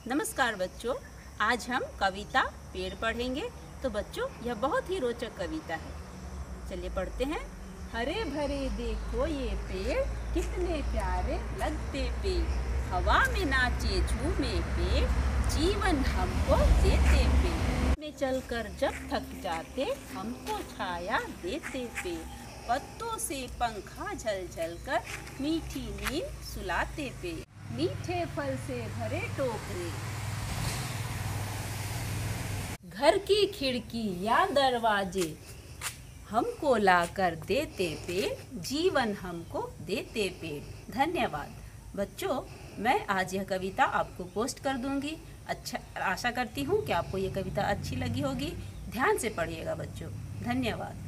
नमस्कार बच्चों, आज हम कविता पेड़ पढ़ेंगे। तो बच्चों, यह बहुत ही रोचक कविता है। चलिए पढ़ते हैं। हरे भरे देखो ये पेड़, कितने प्यारे लगते पेड़, हवा में नाचे झूमे पेड़, जीवन हमको देते पेड़, में चलकर जब थक जाते हमको छाया देते पेड़, पत्तों से पंखा झल झल कर मीठी नींद सुलाते पेड़, मीठे फल से भरे टोकरे, घर की खिड़की या दरवाजे हमको लाकर देते पेड़, जीवन हमको देते पेड़। धन्यवाद बच्चों, मैं आज यह कविता आपको पोस्ट कर दूंगी। अच्छा, आशा करती हूँ कि आपको यह कविता अच्छी लगी होगी। ध्यान से पढ़िएगा बच्चों। धन्यवाद।